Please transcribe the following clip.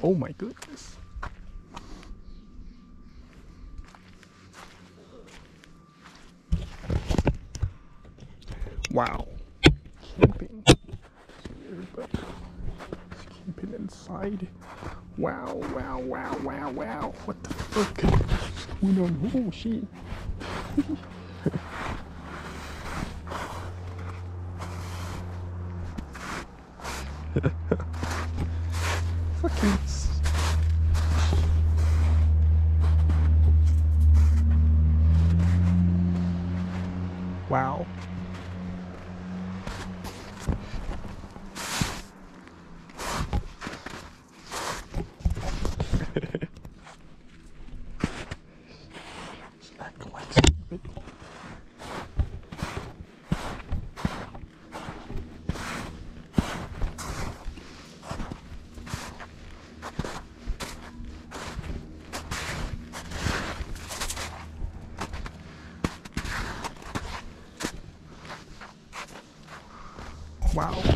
Oh my goodness. Wow. Camping. Everybody is camping inside. Wow, wow, wow, wow, wow. What the fuck is going on? Oh shit. Fucking. Wow. Just act like stupid. Wow.